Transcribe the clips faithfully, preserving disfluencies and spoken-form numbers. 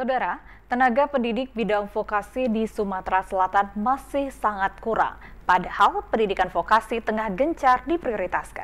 Saudara, tenaga pendidik bidang vokasi di Sumatera Selatan masih sangat kurang, padahal pendidikan vokasi tengah gencar diprioritaskan.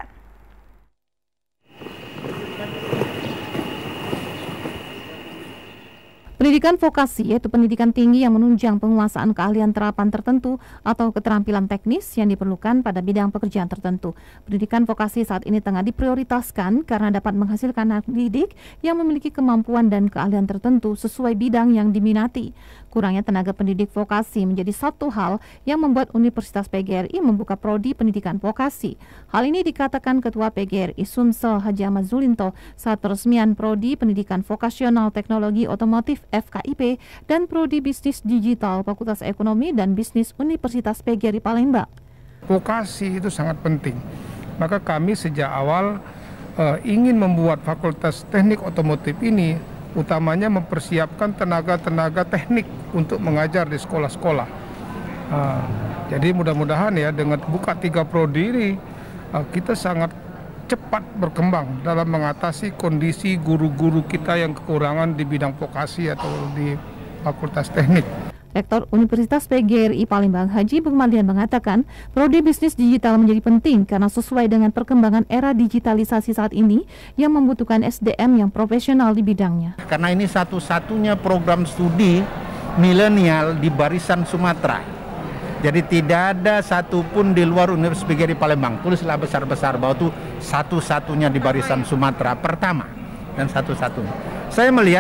Pendidikan vokasi yaitu pendidikan tinggi yang menunjang penguasaan keahlian terapan tertentu atau keterampilan teknis yang diperlukan pada bidang pekerjaan tertentu. Pendidikan vokasi saat ini tengah diprioritaskan karena dapat menghasilkan anak didik yang memiliki kemampuan dan keahlian tertentu sesuai bidang yang diminati. Kurangnya tenaga pendidik vokasi menjadi satu hal yang membuat Universitas P G R I membuka prodi pendidikan vokasi. Hal ini dikatakan Ketua P G R I Sumsel Haji Ahmad Zulinto saat peresmian prodi pendidikan vokasional teknologi otomotif F K I P dan prodi bisnis digital Fakultas Ekonomi dan Bisnis Universitas P G R I Palembang. Vokasi itu sangat penting. Maka kami sejak awal uh, ingin membuat Fakultas Teknik Otomotif ini utamanya mempersiapkan tenaga-tenaga teknik untuk mengajar di sekolah-sekolah. Uh, jadi mudah-mudahan ya dengan buka tiga prodi ini uh, kita sangat cepat berkembang dalam mengatasi kondisi guru-guru kita yang kekurangan di bidang vokasi atau di Fakultas Teknik. Rektor Universitas P G R I Palembang Haji Bukmalian mengatakan, prodi bisnis digital menjadi penting karena sesuai dengan perkembangan era digitalisasi saat ini yang membutuhkan S D M yang profesional di bidangnya. Karena ini satu-satunya program studi milenial di barisan Sumatera. Jadi tidak ada satupun di luar Universitas P G R I Palembang. Tulislah besar-besar bahwa itu satu-satunya di barisan Sumatera pertama dan satu-satunya. Saya melihat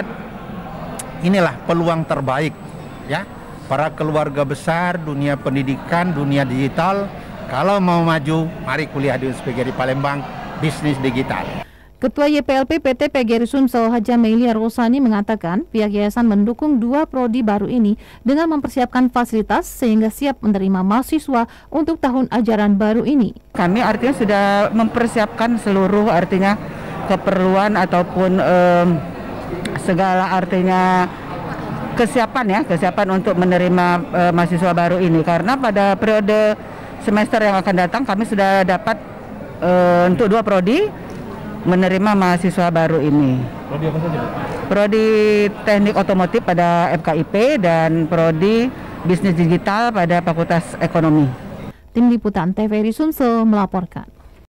inilah peluang terbaik ya para keluarga besar dunia pendidikan, dunia digital. Kalau mau maju, mari kuliah di Universitas P G R I Palembang bisnis digital. Ketua Y P L P P T P G R I Sumsel Haja Melia Rosani mengatakan pihak yayasan mendukung dua prodi baru ini dengan mempersiapkan fasilitas sehingga siap menerima mahasiswa untuk tahun ajaran baru ini. Kami artinya sudah mempersiapkan seluruh artinya keperluan ataupun um, segala artinya kesiapan ya, kesiapan untuk menerima uh, mahasiswa baru ini karena pada periode semester yang akan datang kami sudah dapat uh, untuk dua prodi menerima mahasiswa baru ini. Prodi apa saja? Prodi Teknik Otomotif pada F K I P dan prodi Bisnis Digital pada Fakultas Ekonomi. Tim Liputan T V R I Sumsel melaporkan.